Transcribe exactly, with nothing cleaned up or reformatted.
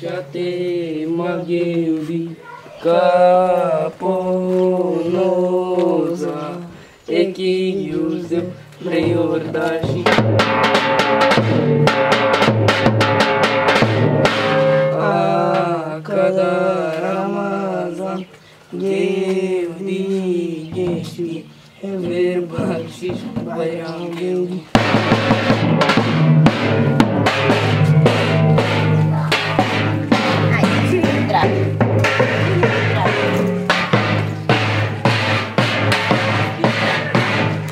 te magiełdi caponosa e que use preordashi a cada Ramazan gevdi geçti ver bakshish bayram gevdi